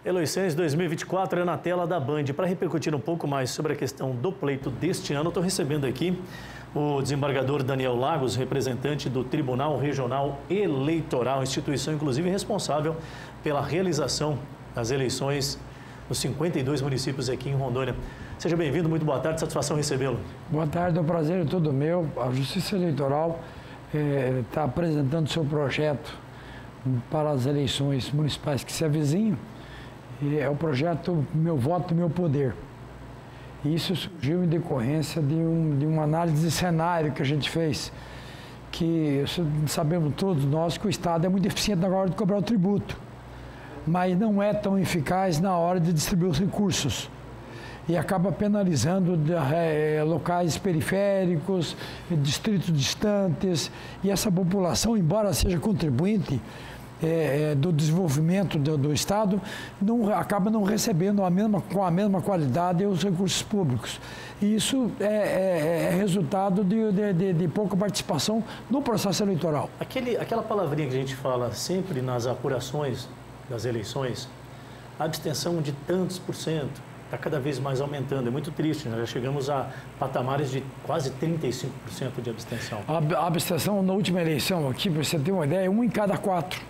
Eleições 2024 é na tela da Band. Para repercutir um pouco mais sobre a questão do pleito deste ano, estou recebendo aqui o desembargador Daniel Lagos, representante do Tribunal Regional Eleitoral, instituição inclusive responsável pela realização das eleições nos 52 municípios aqui em Rondônia. Seja bem-vindo, muito boa tarde, satisfação recebê-lo. Boa tarde, é um prazer todo meu. A Justiça Eleitoral está apresentando seu projeto para as eleições municipais que se avizinham. E é o projeto Meu Voto, Meu Poder. E isso surgiu em decorrência de uma análise de cenário que a gente fez, que sabemos todos nós que o Estado é muito eficiente na hora de cobrar o tributo, mas não é tão eficaz na hora de distribuir os recursos. E acaba penalizando locais periféricos, distritos distantes, e essa população, embora seja contribuinte do desenvolvimento do Estado, acaba não recebendo com a mesma qualidade os recursos públicos. E isso é resultado de pouca participação no processo eleitoral. Aquela palavrinha que a gente fala sempre nas apurações das eleições, a abstenção de tantos por cento, está cada vez mais aumentando. É muito triste, nós já chegamos a patamares de quase 35% de abstenção. A abstenção na última eleição, aqui, para você ter uma ideia, 1 em cada 4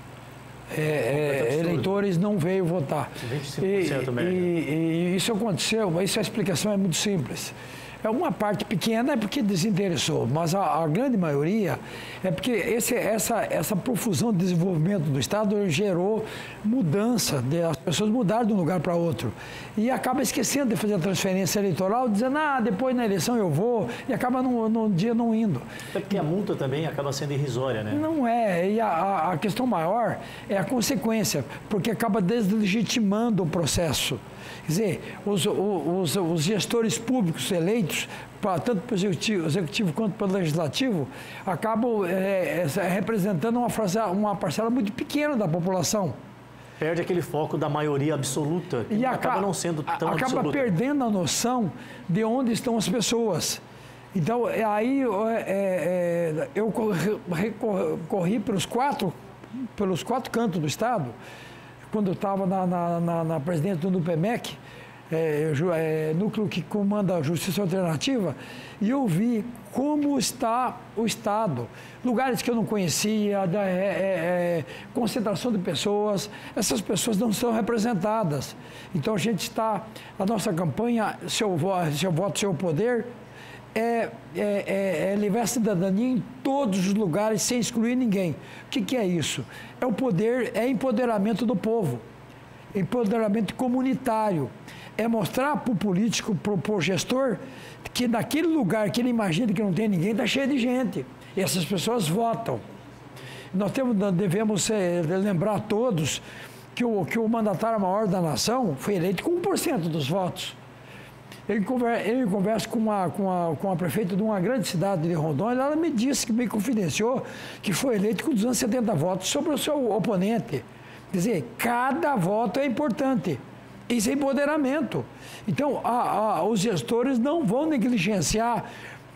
eleitores não veio votar. 25% média. E isso aconteceu, mas a explicação é muito simples. É uma parte pequena é porque desinteressou, mas a grande maioria é porque essa profusão de desenvolvimento do Estado gerou mudança, as pessoas mudaram de um lugar para outro. E acaba esquecendo de fazer a transferência eleitoral, dizendo, depois na eleição eu vou, e acaba no dia não indo. É porque a multa também acaba sendo irrisória, né? Não é, e a questão maior é a consequência, porque acaba deslegitimando o processo. Quer dizer, os gestores públicos eleitos, tanto para o executivo quanto para o legislativo, acabam representando uma parcela muito pequena da população. Perde aquele foco da maioria absoluta e acaba não sendo tão absoluta. Acaba perdendo a noção de onde estão as pessoas. Então, aí eu corri pelos quatro cantos do Estado, quando eu estava na presidência do NUPEMEC, núcleo que comanda a Justiça Alternativa, e eu vi como está o Estado. Lugares que eu não conhecia, concentração de pessoas, essas pessoas não são representadas. Então, a nossa campanha, seu voto, seu poder, levar a cidadania em todos os lugares, sem excluir ninguém. O que é isso? É o poder, é empoderamento do povo, empoderamento comunitário. É mostrar para o político, para o gestor, que naquele lugar que ele imagina que não tem ninguém, está cheio de gente. E essas pessoas votam. Nós devemos lembrar a todos que o mandatário maior da nação foi eleito com 1% dos votos. Eu converso com a prefeita de uma grande cidade de Rondônia, ela me disse, me confidenciou, que foi eleito com 270 votos sobre o seu oponente. Quer dizer, cada voto é importante. Isso é empoderamento. Então, os gestores não vão negligenciar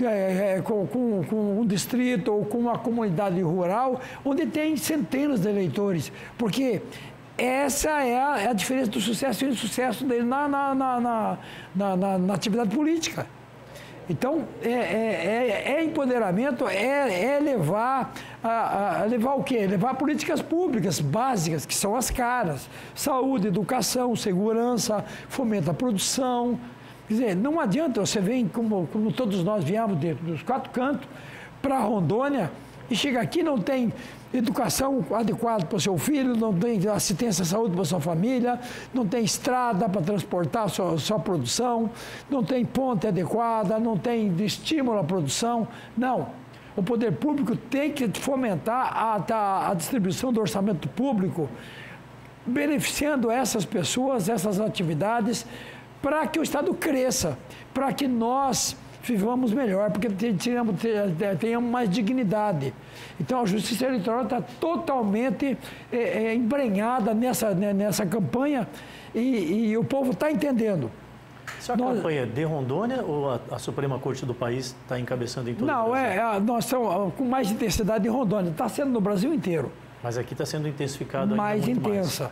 com um distrito ou com uma comunidade rural, onde tem centenas de eleitores, porque essa é a diferença do sucesso e insucesso dele na atividade política. Então, empoderamento, levar o quê? Levar políticas públicas básicas, que são as caras. Saúde, educação, segurança, fomenta a produção. Quer dizer, não adianta você vir, como todos nós viemos dos 4 cantos, para Rondônia, e chega aqui não tem educação adequada para o seu filho, não tem assistência à saúde para a sua família, não tem estrada para transportar a sua produção, não tem ponte adequada, não tem estímulo à produção. Não. O poder público tem que fomentar a distribuição do orçamento público, beneficiando essas pessoas, essas atividades, para que o Estado cresça, para que nós vivamos melhor, porque tenhamos mais dignidade. Então, a Justiça Eleitoral está totalmente embrenhada nessa campanha e o povo está entendendo. Essa campanha é de Rondônia ou a Suprema Corte do país está encabeçando em todo o Brasil? Não, nós estamos com mais intensidade em Rondônia. Está sendo no Brasil inteiro. Mas aqui está sendo intensificado ainda mais muito intensa.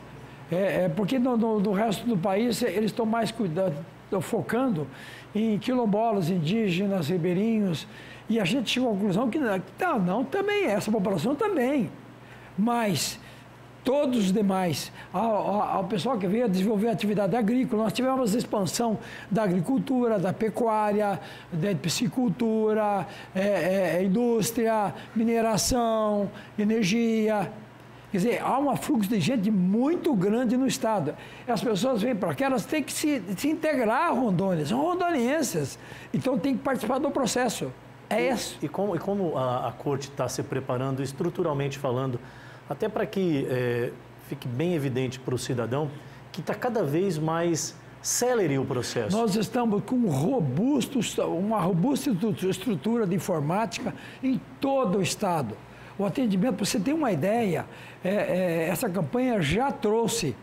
Porque no resto do país eles estão mais focando em quilombolas, indígenas, ribeirinhos, e a gente chegou à conclusão que também, essa população também, mas todos os demais, ao pessoal que veio desenvolver atividade agrícola, nós tivemos expansão da agricultura, da pecuária, da piscicultura, indústria, mineração, energia. Quer dizer, há um fluxo de gente muito grande no estado. As pessoas vêm para cá, elas têm que se integrar a Rondônia, são rondonienses, então tem que participar do processo. Isso. E como a Corte está se preparando, estruturalmente falando, até para que fique bem evidente para o cidadão que está cada vez mais célere o processo. Nós estamos com uma robusta estrutura de informática em todo o estado. O atendimento, para você ter uma ideia, essa campanha já trouxe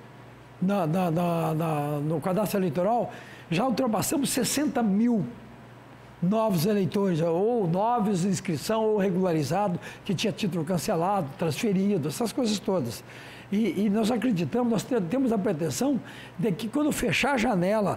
no cadastro eleitoral, já ultrapassamos 60 mil novos eleitores, ou novos de inscrição, ou regularizado, que tinha título cancelado, transferido, essas coisas todas. E nós acreditamos, nós temos a pretensão de que quando fechar a janela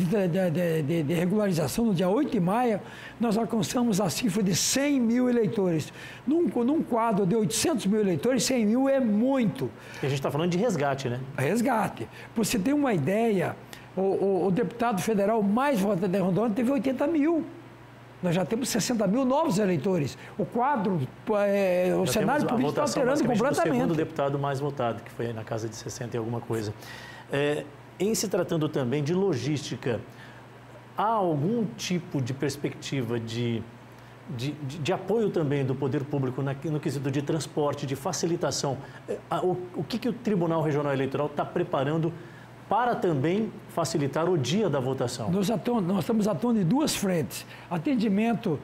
de regularização no dia 8 de maio, nós alcançamos a cifra de 100 mil eleitores. Num quadro de 800 mil eleitores, 100 mil é muito. E a gente está falando de resgate, né? Resgate. Para você ter uma ideia, o deputado federal mais votado de Rondônia teve 80 mil. Nós já temos 60 mil novos eleitores. O quadro, o cenário político está alterando completamente. O segundo deputado mais votado, que foi na casa de 60 e alguma coisa. Em se tratando também de logística, há algum tipo de perspectiva de apoio também do poder público no quesito de transporte, de facilitação? O que o Tribunal Regional Eleitoral está preparando para também facilitar o dia da votação? Nós estamos atuando em duas frentes. Atendimento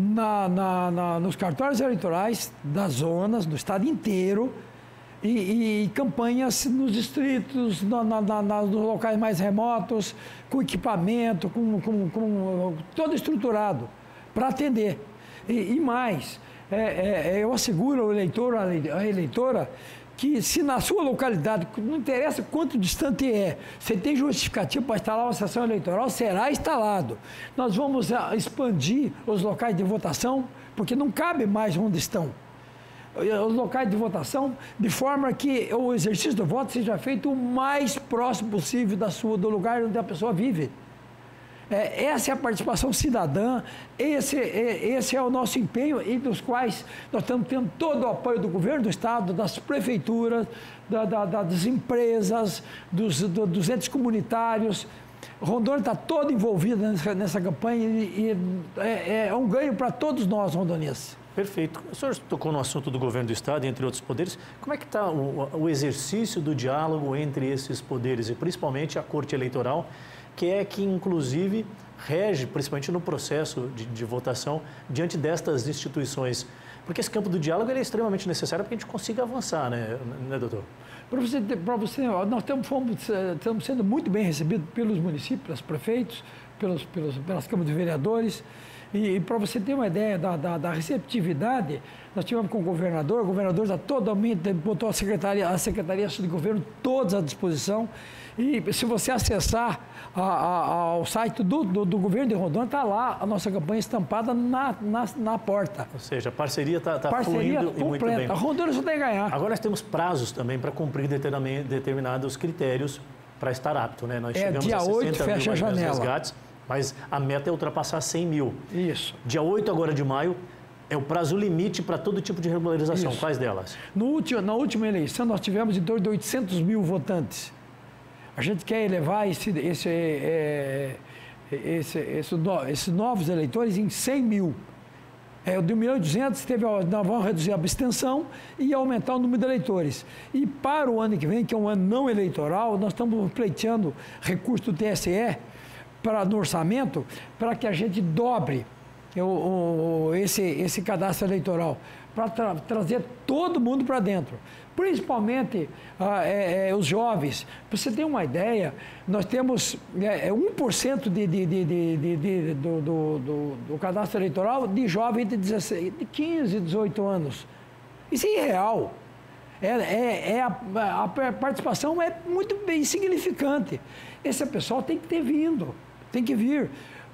nos cartórios eleitorais das zonas, do estado inteiro, e campanhas nos distritos, nos locais mais remotos, com equipamento, com todo estruturado para atender. E mais, eu asseguro ao eleitor, à eleitora, que se na sua localidade, não interessa quanto distante você tem justificativo para instalar uma sessão eleitoral, será instalado. Nós vamos expandir os locais de votação, porque não cabe mais onde estão. Os locais de votação, de forma que o exercício do voto seja feito o mais próximo possível do lugar onde a pessoa vive. Essa é a participação cidadã, esse é o nosso empenho, e dos quais nós estamos tendo todo o apoio do governo do estado, das prefeituras, das empresas, dos entes comunitários. Rondônia está toda envolvida nessa campanha e é um ganho para todos nós, rondonienses. Perfeito. O senhor tocou no assunto do governo do estado, entre outros poderes. Como é que está o exercício do diálogo entre esses poderes, e principalmente a Corte Eleitoral, que inclusive rege, principalmente no processo de votação, diante destas instituições? Porque esse campo do diálogo é extremamente necessário para que a gente consiga avançar, né doutor? Nós estamos sendo muito bem recebidos pelos municípios, pelos prefeitos, pelas câmaras de vereadores. E para você ter uma ideia da receptividade, nós tivemos com o governador está totalmente, botou a Secretaria de Governo todas à disposição. E se você acessar ao site do governo de Rondônia, está lá a nossa campanha estampada na porta. Ou seja, a parceria está fluindo completa. E muito bem. A Rondônia só tem que ganhar. Agora nós temos prazos também para cumprir determinados critérios para estar apto, né? Nós chegamos dia a 8 fecha a janela. Resgates, mas a meta é ultrapassar 100 mil. Isso. Dia 8 agora de maio é o prazo limite para todo tipo de regularização. Isso. Quais delas? Na última eleição, nós tivemos em torno de 800 mil votantes. A gente quer elevar esses novos eleitores em 100 mil. O de 1.200.000 nós vamos reduzir a abstenção e aumentar o número de eleitores. E para o ano que vem, que é um ano não eleitoral, nós estamos pleiteando recurso do TSE no orçamento para que a gente dobre esse cadastro eleitoral, para trazer todo mundo para dentro, principalmente os jovens. Para você ter uma ideia, nós temos 1% do cadastro eleitoral de jovens de 15 e 18 anos. Isso é irreal. A participação é muito bem insignificante. Esse pessoal tem que ter vindo, tem que vir.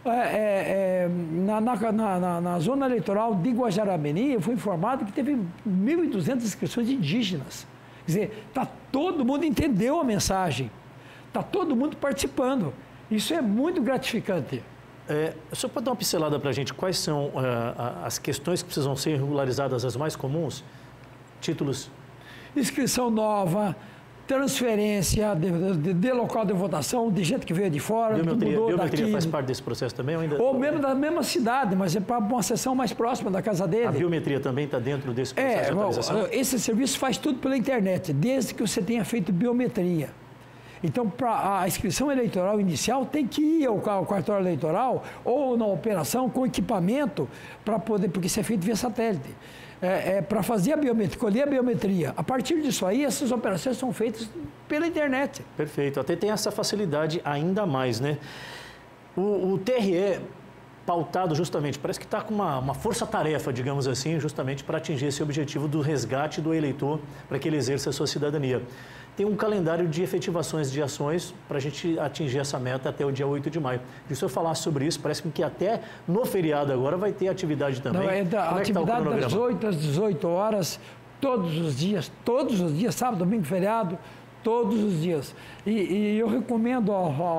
Na zona eleitoral de Guajará-Mirim, eu fui informado que teve 1.200 inscrições de indígenas. Quer dizer, todo mundo entendeu a mensagem, está todo mundo participando. Isso é muito gratificante. O senhor pode dar uma pincelada para a gente? Quais são as questões que precisam ser regularizadas, as mais comuns? Títulos? Inscrição nova, transferência de local de votação, de gente que veio de fora, biometria faz parte desse processo também? Ou mesmo da mesma cidade, mas é para uma seção mais próxima da casa dele. A biometria também está dentro desse processo de atualização? Esse serviço faz tudo pela internet, desde que você tenha feito biometria. Então, para a inscrição eleitoral inicial, tem que ir ao cartório eleitoral ou na operação com equipamento para poder, porque isso é feito via satélite. Para fazer a biometria, colher a biometria. A partir disso aí, essas operações são feitas pela internet. Perfeito. Até tem essa facilidade ainda mais, né? O TRE, pautado justamente, parece que está com uma força-tarefa, digamos assim, justamente para atingir esse objetivo do resgate do eleitor, para que ele exerça a sua cidadania. Tem um calendário de efetivações de ações para a gente atingir essa meta até o dia 8 de maio. E se eu falar sobre isso, parece que até no feriado agora vai ter atividade também. Atividade das 8 às 18 horas, todos os dias, sábado, domingo, feriado, todos os dias. E eu recomendo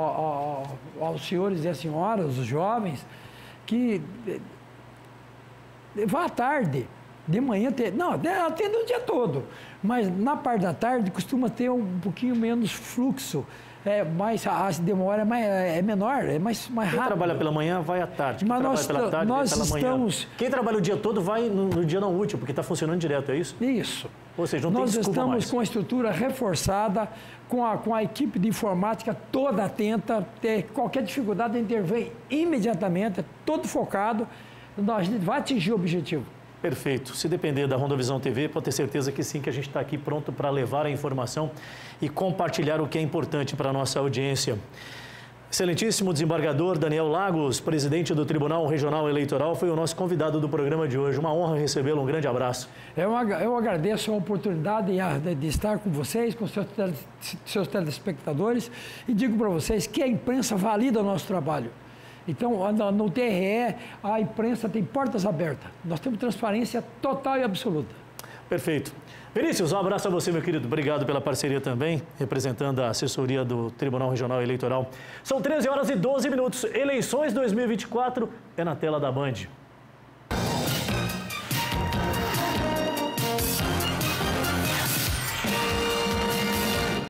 aos senhores e às senhoras, os jovens, que vá à tarde. De manhã, atende o dia todo, mas na parte da tarde costuma ter um pouquinho menos fluxo, a demora é menor, é mais rápido. Quem trabalha pela manhã vai à tarde, mas nós estamos... Quem trabalha o dia todo vai no dia não útil, porque está funcionando direto, é isso? Isso. Ou seja, não tem desculpa mais. Nós estamos com a estrutura reforçada, com a equipe de informática toda atenta, qualquer dificuldade intervém imediatamente, todo focado, a gente vai atingir o objetivo. Perfeito. Se depender da Rondovisão TV, pode ter certeza que sim, que a gente está aqui pronto para levar a informação e compartilhar o que é importante para a nossa audiência. Excelentíssimo desembargador Daniel Lagos, presidente do Tribunal Regional Eleitoral, foi o nosso convidado do programa de hoje. Uma honra recebê-lo, um grande abraço. Eu agradeço a oportunidade de estar com vocês, com seus telespectadores, e digo para vocês que a imprensa valida o nosso trabalho. Então, no TRE, a imprensa tem portas abertas. Nós temos transparência total e absoluta. Perfeito. Vinícius, um abraço a você, meu querido. Obrigado pela parceria também, representando a assessoria do Tribunal Regional Eleitoral. São 13 horas e 12 minutos. Eleições 2024 é na tela da Band.